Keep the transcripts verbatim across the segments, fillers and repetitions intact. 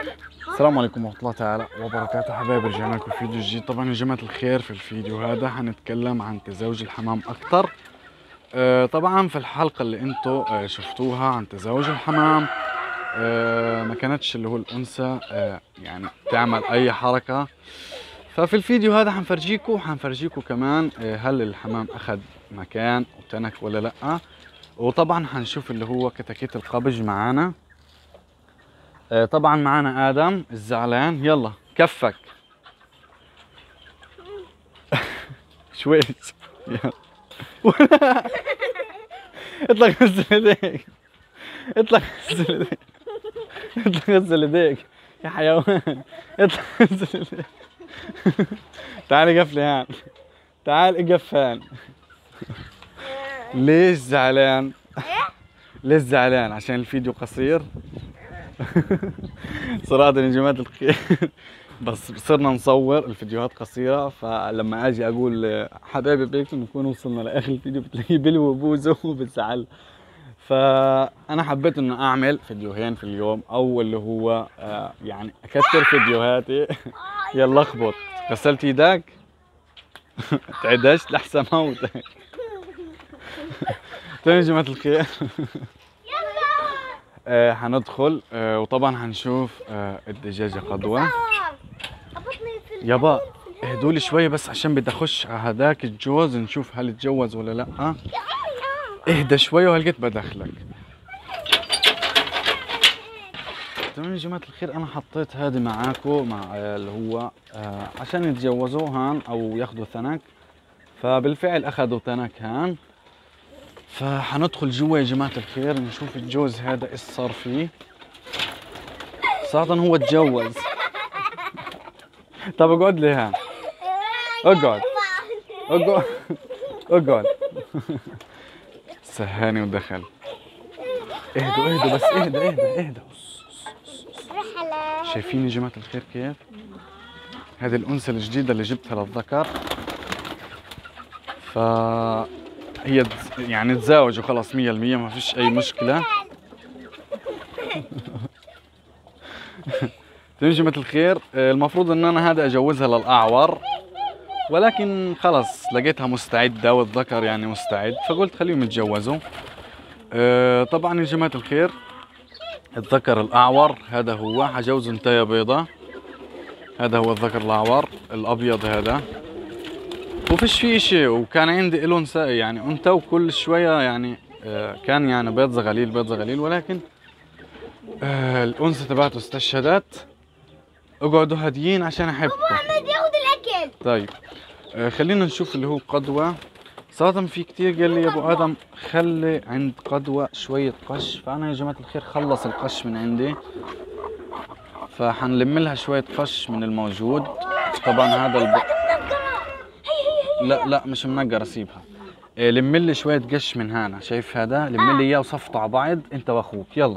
السلام عليكم ورحمة الله تعالى وبركاته. حبايبي رجعنا لكم فيديو جديد. طبعا يا جماعة الخير، في الفيديو هذا حنتكلم عن تزاوج الحمام أكثر. آه طبعا في الحلقة اللي انتم آه شفتوها عن تزاوج الحمام آه ما كانتش اللي هو الأنثى آه يعني تعمل أي حركة. ففي الفيديو هذا حنفرجيكم حنفرجيكم كمان آه هل الحمام أخذ مكان وتنك ولا لأ. وطبعا حنشوف اللي هو كتاكيت القبج معانا. آه طبعا معانا آدم الزعلان. يلا كفك شوي. يلا اطلع غسل ايديك، اطلع غسل ايديك، اطلع غسل ايديك يا حيوان، اطلع غسل ايديك. تعال قفلي هان، تعال اقف هان. ليش زعلان؟ ليش زعلان؟ عشان الفيديو قصير؟ صراحة يا جماعة الخير بس صرنا نصور الفيديوهات قصيرة، فلما اجي اقول حبايبي بيك نكون وصلنا لاخر الفيديو بتلاقيه بلوي بوزه وبتزعل. فانا حبيت انه اعمل فيديوهين في اليوم، او اللي هو آه يعني اكثر فيديوهاتي. يلا اخبط. غسلت ايدك؟ تعدشت لحسن موتك. طيب يا جماعة الخير آه حندخل آه وطبعا حنشوف آه الدجاجة قدوة. يابا اهدولي شوية بس عشان بدي اخش على هذاك الجوز نشوف هل اتجوز ولا لا. اهدى شوية وهلقيت بدخلك. تمام يا جماعة الخير، انا حطيت هذه معاكم مع آه اللي هو آه عشان يتجوزوا هان او ياخذوا ثنك. فبالفعل اخذوا ثنك هان. فحندخل جوا يا جماعة الخير نشوف الجوز هذا ايش صار فيه. صراحة هو تجوز. طب اقعد لي هان، اقعد اقعد اقعد. سهاني ودخل. اهدوا اهدوا بس، اهدى اهدى اهدى. شايفين يا جماعة الخير كيف؟ هذه الأنثى الجديدة اللي جبتها للذكر. ف هي يعني تزاوجوا خلاص مية بالمية، ما فيش أي مشكلة. تمام يا جماعة الخير، المفروض إن أنا هذا أجوزها للأعور، ولكن خلص لقيتها مستعدة والذكر يعني مستعد، فقلت خليهم يتجوزوا. أه طبعا يا جماعة الخير الذكر الأعور هذا هو حجوز انتاية بيضة. هذا هو الذكر الأعور الأبيض هذا، وفيش فيه شيء. وكان عندي له يعني انثى وكل شوية يعني أه كان يعني بيض زغليل بيض زغليل، ولكن أه الأنثى تبعته استشهدت. اقعدوا هاديين عشان أحبكم. بابا عمال ياخد الأكل. طيب أه خلينا نشوف اللي هو قدوة. صراحة في كتير قال لي يا ابو ادم خلي عند قدوة شوية قش، فانا يا جماعة الخير خلص القش من عندي، فحنلم لها شوية قش من الموجود. طبعا هذا الب... لا لا مش منقرة، سيبها. إيه لم لي شوية قش من هنا، شايف هذا؟ لم لي اياه وصفته على بعض انت واخوك. يلا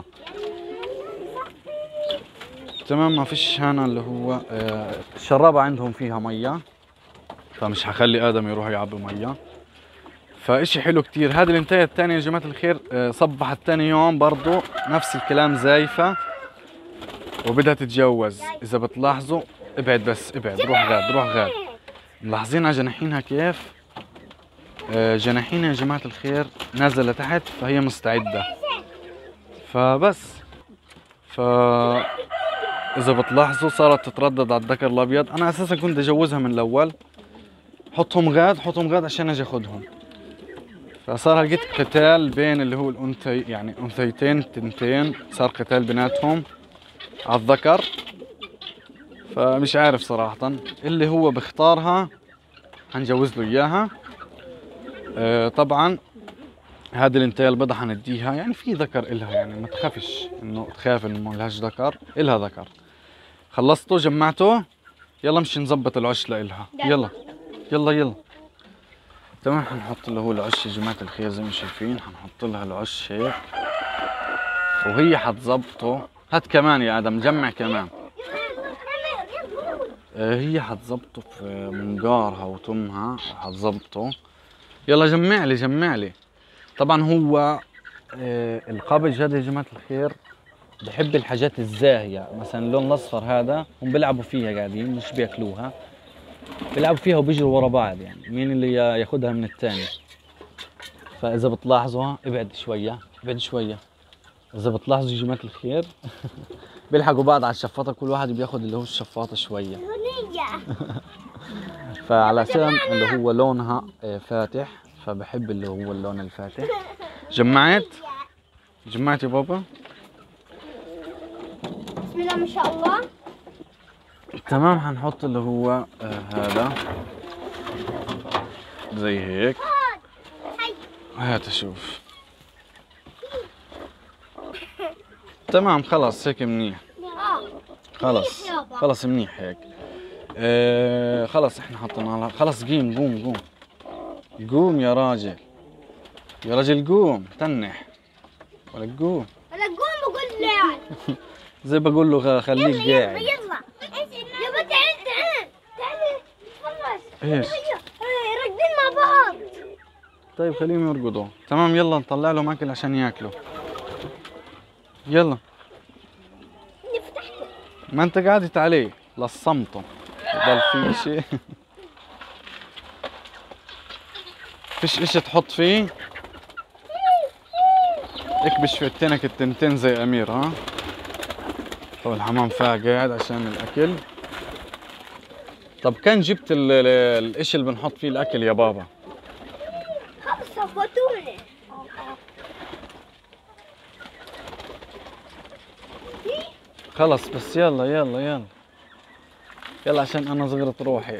تمام. ما فيش هنا اللي هو آه الشرابة عندهم فيها مية، فمش هخلي ادم يروح يعبي مية. فاشي حلو كتير. هذه الانتاية الثانية يا جماعة الخير صبحت ثاني يوم برضو نفس الكلام زايفة وبدها تتجوز. اذا بتلاحظوا ابعد بس ابعد، روح غاد روح غاد. ملاحظين على جناحينها كيف؟ جناحينها يا جماعة الخير نازلة لتحت، فهي مستعدة. فبس ف اذا بتلاحظوا صارت تتردد على الذكر الابيض. انا اساسا كنت اجوزها من الاول. حطهم غاد حطهم غاد عشان اجي اخذهم. فصار لقيت قتال بين اللي هو الانثى يعني انثيتين تنتين، صار قتال بيناتهم على الذكر. فمش عارف صراحة اللي هو بختارها حنجوز له اياها. آه طبعا هذه الانثى البيضة حنديها، يعني في ذكر الها، يعني ما تخافش انه تخاف انه ما لهاش ذكر، الها ذكر. خلصته جمعته، يلا مشي نظبط العش لإلها. يلا يلا يلا تمام. حنحط اللي هو العش يا جماعة الخير زي ما شايفين، حنحط لها العش هيك وهي حتظبطه. هات كمان يا ادم، جمع كمان. آه هي حتظبطه في منقارها وتمها حتظبطه. يلا جمع لي جمع لي. طبعا هو آه القبج هذا يا جماعة الخير بحب الحاجات الزاهية، مثلا اللون الأصفر هذا هم بيلعبوا فيها قاعدين مش بياكلوها، بيلعبوا فيها وبيجروا ورا بعض، يعني مين اللي ياخذها من الثاني. فإذا بتلاحظوا ابعد شوية ابعد شوية، إذا بتلاحظوا يا جماعة الخير بيلحقوا بعض على الشفاطة، كل واحد بياخذ اللي هو الشفاطة شوية. فعلشان اللي هو لونها فاتح فبحب اللي هو اللون الفاتح. جمعت جمعت يا بابا. بسم الله ما شاء الله. تمام، حنحط اللي هو آه هذا زي هيك. هات شوف. تمام خلص هيك منيح. خلص خلص منيح هيك. آه خلص احنا حطينا. خلص قيم قوم قوم قوم يا راجل، يا راجل قوم تنح ولا قوم. انا قوم وقول له زي بقول له خليك قاعد. يلا يلا يابا تعال تعال تعال خلص. ايش؟ راكدين مع بعض. طيب خليهم يرقدوا. تمام يلا نطلع لهم اكل عشان ياكلوا. يلا. نفتحته. ما انت قعدت عليه لصمته. ضل في شيء. فيش اشي تحط فيه. اكبش في التنك التنتين زي امير. ها طب الحمام فيها قاعد عشان الاكل. طب كان جبت ال ال الاشي اللي بنحط فيه الاكل يا بابا؟ خلص فوتوني. خلص بس يلا يلا يلا يلا عشان انا صغرت روحي.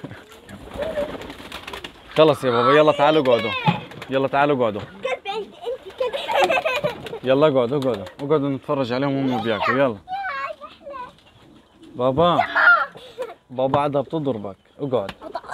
خلص يا بابا يلا تعالوا اقعدوا. يلا تعالوا اقعدوا. كذب انت انت كذب. يلا اقعدوا اقعدوا اقعدوا نتفرج عليهم وهم بياكلوا. يلا بابا بابا عادها بتضربك. اقعد.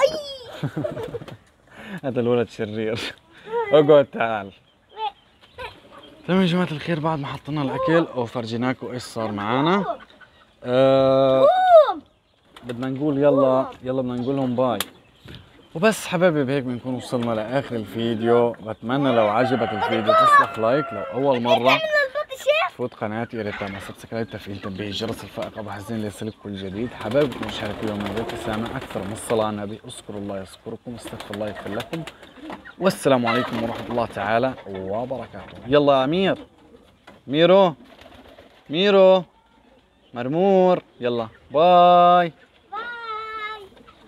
هذا الولد شرير. اقعد تعال. تمام يا جماعة الخير، بعد ما حطينا الاكل وفرجيناكم ايش صار معانا، آه بدنا نقول يلا يلا بدنا نقول لهم باي وبس. حبايبي بهيك بنكون وصلنا لاخر الفيديو. بتمنى لو عجبك الفيديو تسلخ لايك، لو اول مرة تفوت قناتي يا ريت تعمل سبسكرايب، تفعيل تنبيه الجرس الفائقة بحزين ليصلك كل جديد. حبايبكم مشاركوا يوم من الابتسامة اكثر من الصلاة على النبي. اذكروا الله يذكركم، استغفر الله يغفر لكم، والسلام عليكم ورحمة الله تعالى وبركاته. يلا يا أمير. ميرو ميرو مرمور يلا باي. باي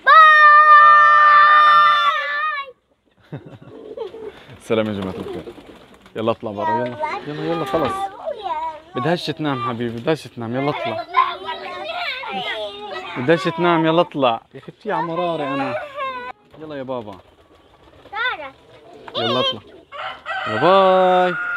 باي. سلام يا جماعة الخير. يلا اطلع برا. يلا يلا يلا خلص. بدهاش تنام حبيبي، بدهاش تنام. يلا اطلع. بدهاش تنام. يلا اطلع يا اختي على مراري انا. يلا يا بابا. يلا اطلع. يا باي.